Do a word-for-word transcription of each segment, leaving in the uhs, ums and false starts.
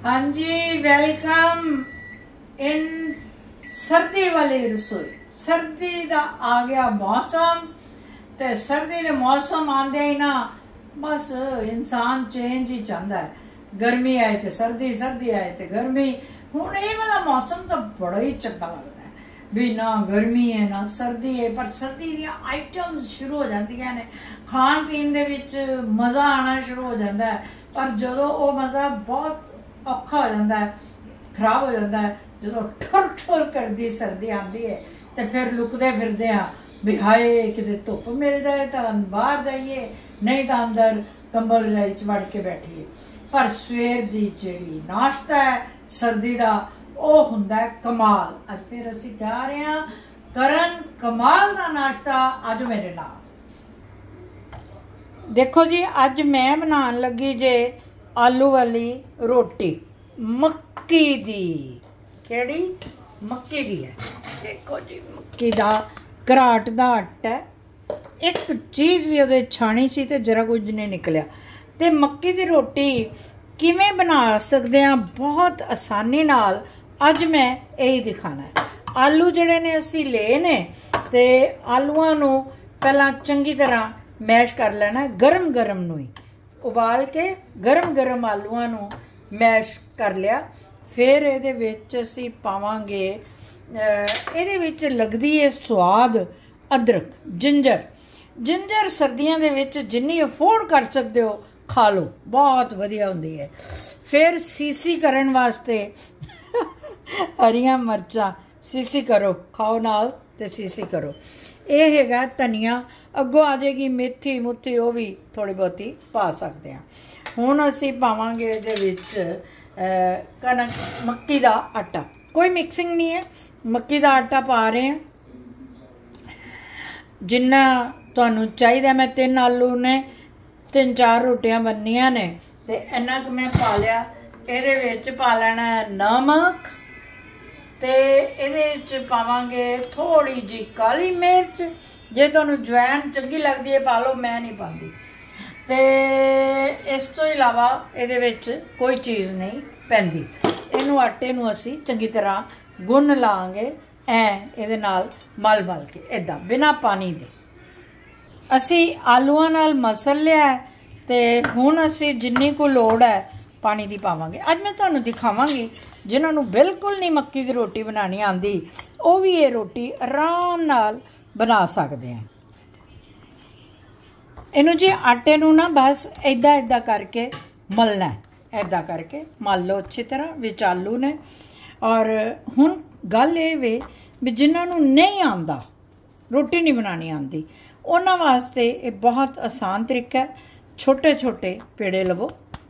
हाँ जी, welcome in सर्दी वाली रसोई। सर्दी का आ गया मौसम, तो सर्दी के मौसम आंदे ही ना बस इंसान चेंज ही चाहता है। गर्मी आए तो सर्दी, सर्दी आए तो गर्मी। हुण ये वाला मौसम तो बड़ा ही चंगा लगता है भी ना गर्मी है ना सर्दी है, पर सर्दी दी आइटम्स शुरू हो जांदियां ने, खान पीन दे विच मज़ा आना शुरू हो जाता है। पर जदों वो मज़ा बहुत औखा हो जाता है, खराब हो जाता है, जो ठुर ठुर करती सर्दी आती है तो फिर लुकते फिरते हैं भी हाय किते धुप मिल जाए तो बाहर जाइए, नहीं तो अंदर कंबल रजाई च वड़ के बैठिए। पर सवेर की जी नाश्ता है सर्दी का, वो हुंदा है कमाल। अज फिर असी जा रहे हैं करन कमाल का नाश्ता। अज मेरे नाल देखो जी, अज मैं बनाने लगी जे आलू वाली रोटी मक्की दी। केड़ी मक्की दी है, देखो जी मक्की दा घराट दा आटा है। एक चीज़ भी उहदे छाणी सी ते जरा कुछ नहीं निकलिया। ते मक्की दी रोटी किवें बना सकते हैं बहुत आसानी नाल, अज मैं यही दिखाना है। आलू जिहड़े ने असी ले ने ते आलूआं नूं पहलां चंगी तरह मैश कर लेना है, गरम गरम नूं ही उबाल के गरम गरम आलूआं नूं मैश कर लिया। फिर इहदे विच असीं पावांगे, इहदे विच लगदी है स्वाद अदरक, जिंजर। जिंजर सर्दियां दे विच जिन्नी अफोर्ड कर सकते हो खा लो, बहुत वधिया हुंदी है। फिर सीसी करन वास्ते हरियां मर्चां सीसी करो, खाओ नाल ते सीसी करो। यह हैगा धनिया, अगों आ जाएगी मेथी मुथी, वो भी थोड़ी बहुती पा सकते हैं। हुण असीं पावांगे इहदे विच कनक मक्की दा आटा, कोई मिक्सिंग नहीं है, मक्की दा आटा पा रहे हैं जिन्ना तुहानूं चाहिदा। मैं तीन आलू ने तीन चार रोटियां बननियां ने ते इन्ना क मैं पा लिया। इहदे विच पा लेना है नमक, ते इहदे विच पावांगे थोड़ी जी काली मिर्च। जे तुहानूं जवैन चंगी लगदी है पा लो, मैं नहीं पाती। ते इस तो इलावा इहदे विच कोई चीज़ नहीं पैंदी। इहनूं आटे नूं असीं चंगी तरह गुन लांगे, ऐ इहदे नाल मल मल के इदां बिना पानी दे। असीं आलूआं नाल मसल लिया है ते हुण असीं जिन्नी को लोड़ है पानी दी पावांगे। अज मैं तुहानूं दिखावांगी जिन्हां नूं बिल्कुल नहीं मक्की दी रोटी बनानी आंदी, वो भी ये रोटी आराम नाल बना सकते हैं। इनू जी आटे नूं ना बस इदा इदा करके मलना है, इदा करके मल लो अच्छी तरह। विच आलू ने। और हुण गल ये वे भी जिन्हां नूं नहीं आंदा, रोटी नहीं बनानी आंदी, उन्हां वास्ते ये बहुत आसान तरीका है। छोटे छोटे पेड़े लवो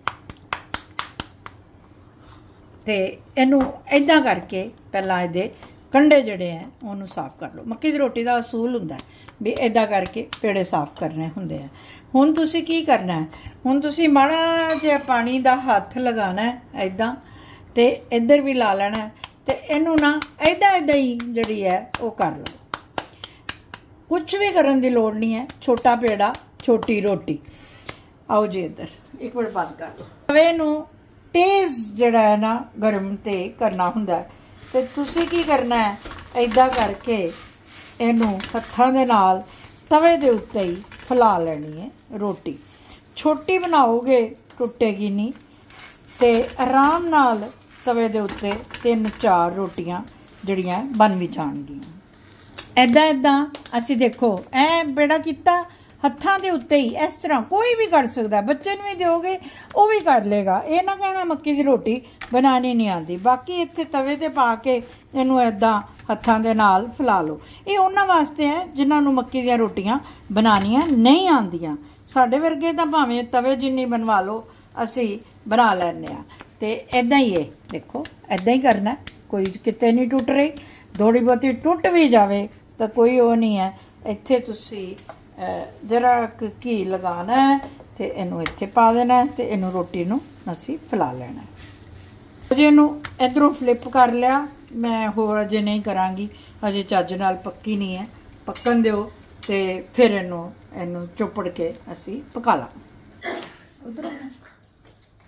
ते इनू इदा करके पहला इहदे कंडे जड़े हैं उन्होंने साफ कर लो। मक्की दी रोटी का असूल हुंदा है भी इदा करके पेड़े साफ करने होंदे हैं। हुण तुसीं की करना है, हुण तुसीं माड़ा जिहा पानी दा हत्थ लगाना है इदा, ते इधर भी ला लेना है, ते इनू ना इदा इदा ही जड़ी है वो कर लो। कुछ भी करन दी लोड़ नहीं है, छोटा पेड़ा छोटी रोटी। आओ जी इधर एक मिनट बंद कर लो। तवे नूं तेज़ जड़ा है ना गर्म ते करना हुंदा है, ते तुसीं की करना है इदा करके इनू हत्थां दे नाल तवे दे उत्ते ही फैला लेनी है रोटी। छोटी बनाओगे टुटेगी नहीं, ते आराम नाल तवे दे उत्ते तीन चार रोटियां जड़ियां बन भी जाणगियां। इदा इदा असीं देखो ऐ बेड़ा किता हत्थां दे उत्ते ही, इस तरह कोई भी कर सकता है। बच्चे नूं भी दोगे वो भी कर लेगा। ये ना कहना मक्की दी रोटी बनानी नहीं आती। बाकी इत्थे तवे ते पा के इनू इदां हत्थां दे नाल फैला लो। ये उन्हां वास्ते है जिन्हां नूं मक्की दीयां रोटियां बनानियां नहीं आंदियां। साडे वर्गे तां भावें तवे जिन्नी बनवा लो असी बना लैंदे आ। ते इदां ही है, देखो इदां ही करना, कोई किते नहीं टुट रही। थोड़ी बहुती टुट भी जावे तो कोई वो नहीं है। इत्थे तुसी जरा घी लगाना है तो इनू इत्थे पा देना है, तो इनू रोटी नूं असी फैला लेना है। जी इनू इधरों फ्लिप कर लिया। मैं होर अजे नहीं करांगी, अजे चज नाल पक्की नहीं है, पक्कन दिओ ते फिर इनू इनू चुपड़ के असी पका ला। उधर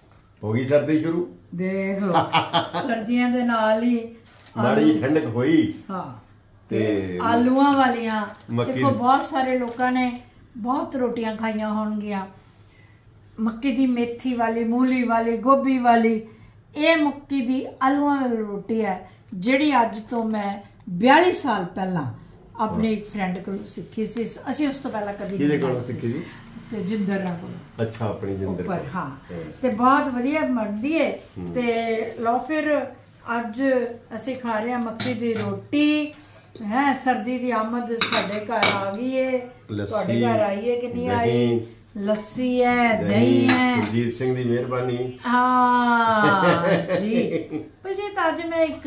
ਹੋ ਗਈ ਸਰਦੀ ਸ਼ੁਰੂ। ਦੇਖ ਲਓ ਸਰਦੀਆਂ ਦੇ ਨਾਲ ਹੀ ਮਾੜੀ ਠੰਡਕ ਹੋਈ। ਹਾਂ ਤੇ ਆਲੂਆਂ ਵਾਲੀਆਂ ਦੇਖੋ ਬਹੁਤ ਸਾਰੇ ਲੋਕਾਂ ਨੇ ਬਹੁਤ ਰੋਟੀਆਂ ਖਾਈਆਂ ਹੋਣਗੀਆਂ। ਮੱਕੀ ਦੀ ਮੇਥੀ ਵਾਲੀ, ਮੂਲੀ ਵਾਲੀ, ਗੋਭੀ ਵਾਲੀ। ਇਹ ਮੱਕੀ ਦੀ ਆਲੂਆਂ ਵਾਲੀ ਰੋਟੀ ਹੈ ਜਿਹੜੀ ਅੱਜ ਤੋਂ ਮੈਂ ਬਿਆਲੀ ਸਾਲ ਪਹਿਲਾਂ ਆਪਣੀ ਇੱਕ ਫਰੈਂਡ ਕੋਲ ਸਿੱਖੀ ਸੀ। ਅਸੀਂ ਉਸ ਤੋਂ ਪਹਿਲਾਂ ਕਦੀ ਕਿਹਦੇ ਕੋਲੋਂ ਸਿੱਖੀ ਸੀ? ਤੇ ਜਿੰਦਰ ਨਾਲ ਕੋਲ। ਅੱਛਾ, ਆਪਣੀ ਜਿੰਦਰ ਕੋਲ। ਹਾਂ ਤੇ ਬਹੁਤ ਵਧੀਆ ਬਣਦੀ ਹੈ। ਤੇ ਲਓ ਫਿਰ ਅੱਜ ਅਸੀਂ ਖਾ ਰਹੇ ਹਾਂ ਮੱਕੀ ਦੀ ਰੋਟੀ। ਹੈ ਸਰਦੀ ਦੀ ਆਮਦ ਸਾਡੇ ਘਰ ਆ ਗਈ ਹੈ। ਤੁਹਾਡੇ ਘਰ ਆਈ ਹੈ ਕਿ ਨਹੀਂ ਆਈ? ਲੱਸੀ ਹੈ, ਦਹੀਂ ਹੈ। ਸੁਰਜੀਤ ਸਿੰਘ ਦੀ ਮਿਹਰਬਾਨੀ। ਹਾਂ ਜੀ। ਪਰ ਜੇ ਤਾਂ ਅੱਜ ਮੈਂ ਇੱਕ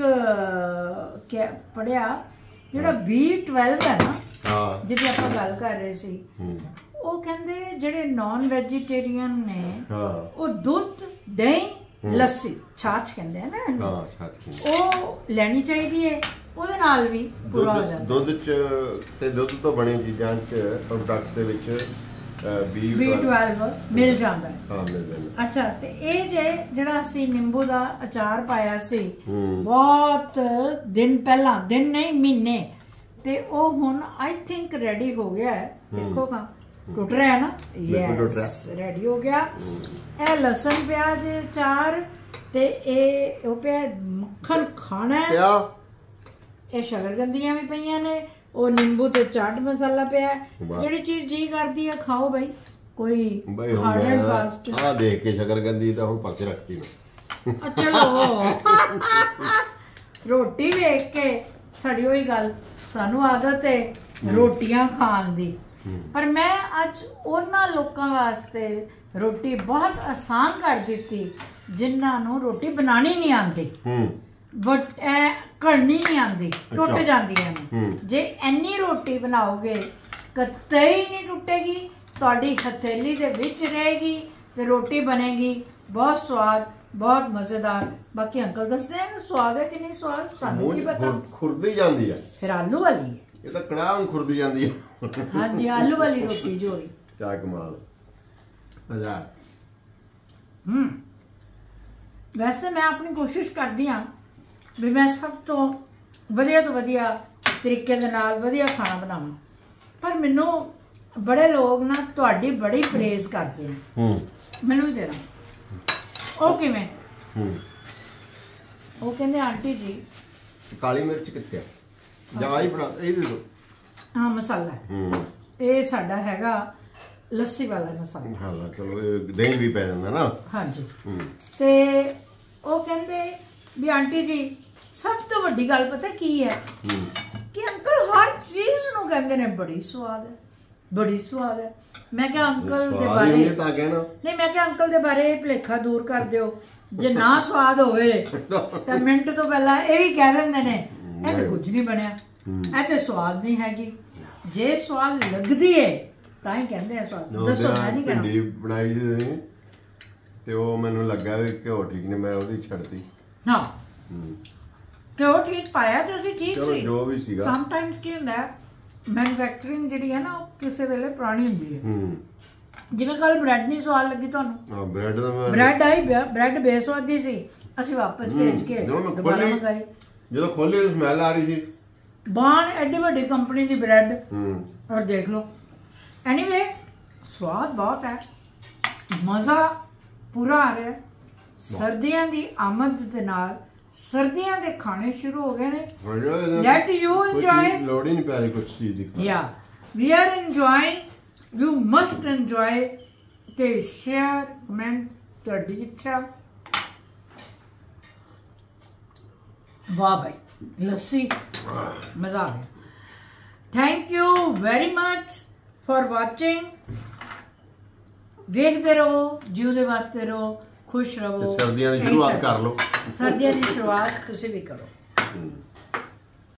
ਪੜਿਆ ਜਿਹੜਾ ਬੀ ਟਵੈਲਵ ਹੈ ਨਾ, ਜਿਹਦੀ ਆਪਾਂ ਗੱਲ ਕਰ ਰਹੇ ਸੀ, ਉਹ ਕਹਿੰਦੇ ਜਿਹੜੇ ਨਾਨ ਵੈਜੀਟੇਰੀਅਨ ਨੇ ਉਹ ਦੁੱਧ, ਦਹੀਂ, ਲੱਸੀ, ਛਾਛ ਕਹਿੰਦੇ ਆ ਨਾ, ਉਹ ਲੈਣੀ ਚਾਹੀਦੀ ਹੈ। ਉਹਦੇ ਨਾਲ ਵੀ ਪੂਰਾ ਹੋ ਜਾਂਦਾ। ਦੁੱਧ ਚ ਤੇ ਦੁੱਧ ਤੋਂ ਬਣੇ ਚੀਜ਼ਾਂ ਚ ਪ੍ਰੋਡਕਟਸ ਦੇ ਵਿੱਚ ਬੀ ਟਵੈਲਵ ਮਿਲ ਜਾਂਦਾ ਹੈ। ਹਾਂ ਮਿਲ ਜਾਂਦਾ। ਅੱਛਾ ਤੇ ਇਹ ਜੇ ਜਿਹੜਾ ਅਸੀਂ ਨਿੰਬੂ ਦਾ ਅਚਾਰ ਪਾਇਆ ਸੀ ਬਹੁਤ ਦਿਨ ਪਹਿਲਾਂ, ਦਿਨ ਨਹੀਂ ਮਹੀਨੇ, ਤੇ ਉਹ ਹੁਣ ਆਈ ਥਿੰਕ ਰੈਡੀ ਹੋ ਗਿਆ ਹੈ। ਦੇਖੋ ਕਾ ਟੁੱਟ ਰਿਹਾ ਹੈ ਨਾ? ਯੈਸ ਰੈਡੀ ਹੋ ਗਿਆ। ਇਹ ਲਸਣ ਪਿਆਜ਼ ਅਚਾਰ ਤੇ ਇਹ ਉਹ ਪਿਆ ਮੱਖਣ ਖਾਣਾ ਹੈ। ਇਹ ਸ਼ਕਰਕੰਦੀਆਂ ਵੀ ਪਈਆਂ ਨੇ, ਉਹ ਨਿੰਬੂ ਤੇ ਚਾਟ ਮਸਾਲਾ ਪਿਆ। ਜਿਹੜੀ ਚੀਜ਼ ਜੀ ਕਰਦੀ ਹੈ ਖਾਓ ਬਈ। ਕੋਈ ਹਾਰਡ ਐਂਡ ਫਾਸਟ ਆ ਦੇਖ ਕੇ ਸ਼ਕਰਕੰਦੀ ਤਾਂ ਹੁਣ ਪਾਸੇ ਰੱਖਤੀ ਨਾ। ਚਲੋ ਰੋਟੀ ਵੇਖ ਕੇ ਸਾਡੀ ਉਹੀ ਗੱਲ, ਸਾਨੂੰ ਆਦਤ ਹੈ ਰੋਟੀਆਂ ਖਾਣ ਦੀ। ਪਰ ਮੈਂ ਅੱਜ ਉਹਨਾਂ ਲੋਕਾਂ ਵਾਸਤੇ ਰੋਟੀ ਬਹੁਤ ਆਸਾਨ ਕਰ ਦਿੱਤੀ ਜਿਨ੍ਹਾਂ ਨੂੰ ਰੋਟੀ ਬਣਾਉਣੀ ਨਹੀਂ ਆਉਂਦੀ, ਬਟ ਕਰਨੀ ਨਹੀਂ ਆਉਂਦੀ, ਟੁੱਟ ਜਾਂਦੀਆਂ ਨੇ। ਜੇ ਇੰਨੀ ਰੋਟੀ ਬਣਾਓਗੇ ਕਤਈ ਨਹੀਂ ਟੁੱਟੇਗੀ, ਤੁਹਾਡੀ ਹਥੇਲੀ ਦੇ ਵਿੱਚ ਰਹੇਗੀ ਤੇ ਰੋਟੀ ਬਣੇਗੀ ਬਹੁਤ ਸਵਾਦ, ਬਹੁਤ ਮਜ਼ੇਦਾਰ। ਬਾਕੀ ਅੰਕਲ ਦੱਸਦੇ ਆ ਸਵਾਦ ਹੈ ਕਿ ਨਹੀਂ ਸਵਾਦ, ਸਾਨੂੰ ਕੀ ਪਤਾ। ਖੁਰਦੀ ਜਾਂਦੀ ਹੈ ਫਿਰ ਆਲੂ ਵਾਲੀ ਹੈ, ਇਹ ਤਾਂ ਕੜਾਹ ਖੁਰਦੀ ਜਾਂਦੀ ਹੈ। ਹਾਂਜੀ ਆਲੂ ਵਾਲੀ ਰੋਟੀ ਜੋ ਹੋਈ ਕਿਆ ਕਮਾਲ। ਮਜ਼ਾ। ਹੂੰ ਵੈਸੇ ਮੈਂ ਆਪਣੀ ਕੋਸ਼ਿਸ਼ ਕਰਦੀ ਹਾਂ ਵੀ ਮੈਂ ਸਭ ਤੋਂ ਵਧੀਆ ਤੋਂ ਵਧੀਆ ਤਰੀਕੇ ਦੇ ਨਾਲ ਵਧੀਆ ਖਾਣਾ ਬਣਾਵਾਂ। ਪਰ ਮੈਨੂੰ ਬੜੇ ਲੋਕ ਨਾ ਤੁਹਾਡੀ ਬੜੀ ਪ੍ਰੇਜ਼ ਕਰਦੇ ਨੇ। ਮੈਨੂੰ ਵੀ ਦੇਣਾ। ਉਹ ਕਿਵੇਂ? ਉਹ ਕਹਿੰਦੇ ਆਂਟੀ ਜੀ ਕਾਲੀ ਮਿਰਚ ਕਿੱਥੇ ਆ? ਜਾਂ ਹੀ ਬਣਾ ਇਹ ਦੇ ਦਿਓ। ਹਾਂ ਮਸਾਲਾ ਇਹ ਸਾਡਾ ਹੈਗਾ ਲੱਸੀ ਵਾਲਾ ਮਸਾਲਾ। ਹਾਂ ਚਲੋ ਦਹੀਂ ਵੀ ਪੈ ਜਾਂਦਾ ਨਾ। ਹਾਂਜੀ ਤੇ ਉਹ ਕਹਿੰਦੇ ਵੀ ਆਂਟੀ ਜੀ ਸਭ ਤੋਂ ਵੱਡੀ ਗੱਲ ਪਤਾ ਕੀ ਹੈ ਕਿ ਅੰਕਲ ਹਰ ਚੀਜ਼ ਨੂੰ ਕਹਿੰਦੇ ਨੇ ਬੜੀ ਸਵਾਦ ਹੈ, ਬੜੀ ਸਵਾਦ ਹੈ। ਮੈਂ ਕਿਹਾ ਅੰਕਲ ਦੇ ਬਾਰੇ ਨਹੀਂ, ਮੈਂ ਕਿਹਾ ਅੰਕਲ ਦੇ ਬਾਰੇ ਭੁਲੇਖਾ ਦੂਰ ਕਰ ਦਿਓ। ਜੇ ਨਾ ਸਵਾਦ ਹੋਵੇ ਤਾਂ ਮਿੰਟ ਤੋਂ ਪਹਿਲਾਂ ਇਹ ਵੀ ਕਹਿ ਦਿੰਦੇ ਨੇ ਇਹ ਤਾਂ ਕੁਝ ਨਹੀਂ ਬਣਿਆ, ਇਹ ਤੇ ਸਵਾਦ ਨਹੀਂ ਹੈਗੀ। ਜੇ ਸਵਾਦ ਲੱਗਦੀ ਹੈ ਤਾਂ ਹੀ ਕਹਿੰਦੇ ਆ ਸਵਾਦ। ਦੱਸੋ ਮੈਂ ਨਹੀਂ ਕਹਿਣਾ। ਭਿੰਡੀ ਬਣਾਈ ਸੀ ਤੇ ਉਹ ਮੈਨੂੰ ਲੱਗਾ ਵੀ ਘਿਓ ਠੀਕ ਨੇ, ਮੈਂ ਉਹਦੀ ਛੱਡਤੀ। ਹਾਂ ਘਿਓ ਠੀਕ ਪਾਇਆ ਤੇ ਅਸੀਂ ਠੀਕ ਸੀ ਜੋ ਵੀ ਸੀਗਾ। ਸਮ ਟਾਈਮਸ ਕੀ ਹੁੰਦਾ ਮੈਨੂਫੈਕਚਰਿੰਗ ਜਿਹੜੀ ਹੈ ਨਾ ਉਹ ਕਿਸੇ ਵੇਲੇ ਪੁਰਾਣੀ ਹੁੰਦੀ ਹੈ। ਜਿਵੇਂ ਕੱਲ ਬ੍ਰੈਡ ਨਹੀਂ ਸਵਾਦ ਲੱਗੀ ਤੁਹਾਨੂੰ? ਹਾਂ ਬ੍ਰੈਡ ਦਾ ਮੈਂ ਬ੍ਰੈਡ ਆਈ, ਬ੍ਰੈਡ ਬੇਸਵਾਦੀ ਸੀ, ਅਸੀਂ ਵਾਪਸ ਭੇਜ ਕੇ ਦੁਬਾਰਾ ਮੰਗਾਈ। ਜਦੋਂ ਖੋਲੀ ਸਮੈਲ ਆ ਰਹੀ ਸੀ। ਬਾਣ ਐਡੀ ਵੱਡੀ ਕੰਪਨੀ ਦੀ ਬ੍ਰੈਡ ਔਰ ਦੇਖ ਲਓ। ਐਨੀਵੇ ਸਵਾਦ ਬਹੁਤ ਹੈ, ਮਜ਼ਾ ਪੂਰਾ ਆ ਰਿਹਾ। ਸਰਦੀਆਂ ਦੀ ਆਮਦ ਦੇ ਨਾਲ ਸਰਦੀਆਂ ਦੇ ਖਾਣੇ ਸ਼ੁਰੂ ਹੋ ਗਏ ਨੇ। Let you enjoy. ਲੋੜ ਹੀ ਨਹੀਂ ਪੈ ਰਹੀ ਕੁਝ ਚੀਜ਼ ਦੀ। ਯਾ we are enjoying, you must enjoy. ਤੇ ਸ਼ੇਅਰ ਕਮੈਂਟ ਤੁਹਾਡੀ ਇੱਛਾ। ਵਾਹ ਭਾਈ ਲੱਸੀ ਮਜ਼ਾ ਆ ਗਿਆ। Thank you very much for watching. ਵੇਖਦੇ ਰਹੋ, ਜਿਉਦੇ ਵਾਸਤੇ ਰਹੋ, ਖੁਸ਼ ਰਹੋ। ਸਰਦੀਆਂ ਦੀ ਸ਼ੁਰੂਆਤ ਕਰ ਲਓ। ਸਰਦੀਆਂ ਦੀ ਸ਼ੁਰੂਆਤ ਤੁਸੀਂ ਵੀ ਕਰੋ।